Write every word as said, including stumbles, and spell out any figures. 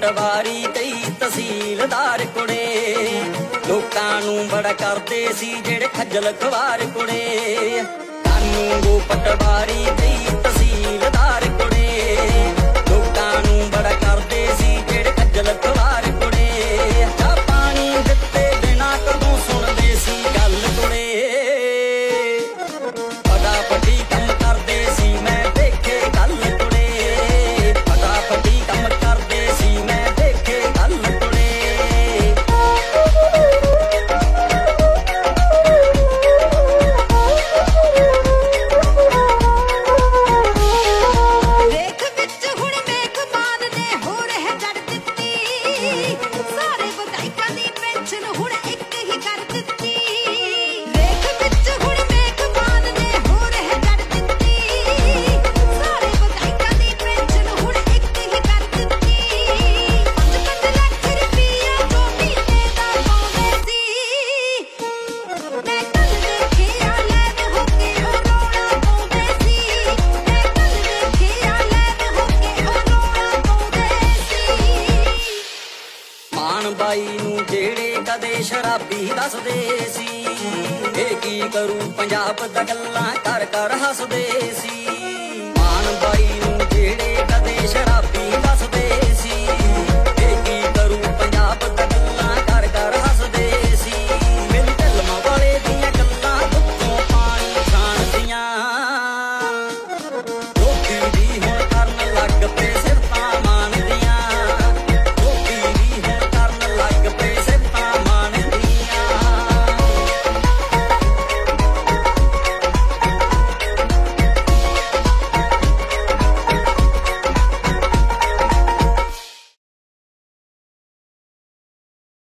ਪਟਵਾਰੀ ਕਈ ਤਹਿਸੀਲਦਾਰ ਕੁੜੇ, ਲੋਕਾਂ ਨੂੰ ਬੜਾ ਕਰਦੇ ਸੀ ਜਿਹੜੇ ਖੱਜਲ ਖਵਾਰ ਕੁੜੇ। ਕਾਨੂੰਗੋ ਪਟਵਾਰੀ ਕਈ ਤਹਿਸੀਲਦਾਰ ਕੁੜੇ, ਲੋਕਾਂ ਨੂੰ ਬੜਾ ਕਰਦੇ ਸੀ ਜਿਹੜੇ ਖੱਜਲ ਖਵਾਰ ਕੁੜੇ। ਚਾਹ ਪਾਣੀ ਦਿੱਤੇ ਬਿਨਾਂ ਕਦੋਂ ਸੁਣਦੇ ਸੀ ਗੱਲ ਕੁੜੇ। ਫਟਾਫਟੀ ਕੰਮ ਕਰਦੇ ਸੀ ਮੈਂ ਦੇਖੇ ਗੱਲ ਕੁੜੇ, ਫਟਾਫਟੀ ਕੰਮ ਕਰਦੇ ਸੀ ਮੈਂ ਦੇਖੇ ਗੱਲ ਕੁੜੇ। ਦੇਖ ਵਿੱਚ ਹੁਣ ਮੇਘਮਾਨ ਨੇ ਹੁਣ ਹੈ ਜੜ ਦਿੱਤੀ, ਸਾਰੇ ਵਿਧਾਇਕਾਂ ਦੀ ਪੈਨਸ਼ਨ ਹੁਣ ਇੱਕ ਹੀ ਕਰ ਦਿੱਤੀ। ਦੇਖ ਵਿੱਚ ਹੁਣ ਮੇਘਮਾਨ ਨੇ ਹੁਣ ਹੈ ਜੜ ਦਿੱਤੀ, ਸਾਰੇ ਵਿਧਾਇਕਾਂ ਦੀ ਪੈਨਸ਼ਨ ਹੁਣ ਇੱਕ ਹੀ ਕਰ ਦਿੱਤੀ। ਪੰਜ ਪੰਜ ਲੱਖ ਰੁਪਈਆ ਜੋ ਮਹੀਨੇ ਦਾ ਪਾਉਂਦੇ ਸੀ, ਮੈਂ ਕੱਲ ਵੇਖਿਆ ਲੈਨ ਹੋ ਕੇ ਉਹ ਰੋਣਾ ਪਾਉਂਦੇ ਸੀ। ਮੈਂ ਕੱਲ ਵੇਖਿਆ ਲੈਨ ਹੋ ਕੇ ਉਹ ਰੋਣਾ ਪਾਉਂਦੇ ਸੀ। ਮਾਨ ਬਾਈ ਨੂੰ ਜਿਹੜੇ ਕਦੇ ਸ਼ਰਾਬੀ ਦੱਸਦੇ ਸੀ, ਇਹ ਕੀ ਕਰੂ ਪੰਜਾਬ ਦਾ ਗੱਲਾਂ ਕਰ ਕਰ ਹੱਸਦੇ ਸੀ। ਮਾਨ ਬਾਈ ਨੂੰ ਜਿਹੜੇ ਕਦੇ ਸ਼ਰਾਬੀ ਦੱਸਦੇ